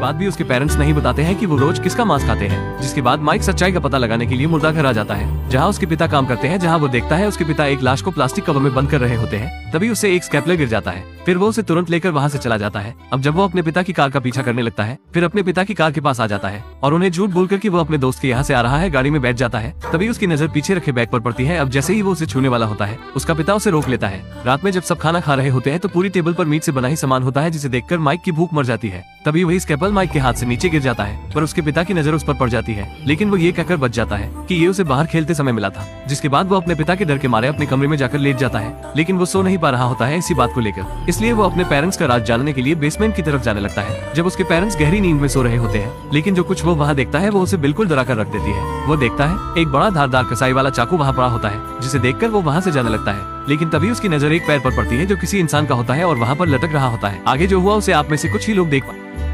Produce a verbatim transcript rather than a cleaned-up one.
बाद भी उसके पेरेंट्स नहीं बताते हैं कि वो रोज किसका मांस खाते हैं। जिसके बाद माइक सच्चाई का पता लगाने के लिए मुर्दा घर आ जाता है, जहाँ उसके पिता काम करते हैं। जहाँ वो देखता है उसके पिता एक लाश को प्लास्टिक कवर में बंद कर रहे होते हैं। तभी उससे एक स्केपलर गिर जाता है, फिर वो उसे तुरंत लेकर वहाँ से चला जाता है। अब जब वो अपने पिता की कार का पीछा करने लगता है, फिर अपने पिता की कार के पास आ जाता है और उन्हें झूठ बोलकर कि वो अपने दोस्त के यहाँ से आ रहा है गाड़ी में बैठ जाता है। तभी उसकी नजर पीछे रखे बैग पर पड़ती है। अब जैसे ही वो उसे छूने वाला होता है, उसका पिता उसे रोक लेता है। रात में जब सब खाना खा रहे होते हैं तो पूरी टेबल पर मीट से बना ही सामान होता है, जिसे देखकर माइक की भूख मर जाती है। तभी वही स्केपल माइक के हाथ से नीचे गिर जाता है, पर उसके पिता की नजर उस पर पड़ जाती है, लेकिन वो ये कहकर बच जाता है कि ये उसे बाहर खेलते समय मिला था। जिसके बाद वो अपने पिता के डर के मारे अपने कमरे में जाकर लेट जाता है, लेकिन वो सो नहीं पा रहा होता है इसी बात को लेकर। इसलिए वो अपने पेरेंट्स का राज जानने के लिए बेसमेंट की तरफ जाने लगता है। जब उसके पेरेंट्स गहरी नींद में सो रहे होते हैं, लेकिन जो कुछ वो वहाँ देखता है वो उसे बिल्कुल डरा कर रख देती है। वो देखता है एक बड़ा धारदार कसाई वाला चाकू वहाँ पड़ा होता है, जिसे देखकर वो वहाँ से जाने लगता है। लेकिन तभी उसकी नजर एक पैर पर पड़ती है जो किसी इंसान का होता है और वहाँ पर लटक रहा होता है। आगे जो हुआ उसे आप में से कुछ ही लोग देख पाए।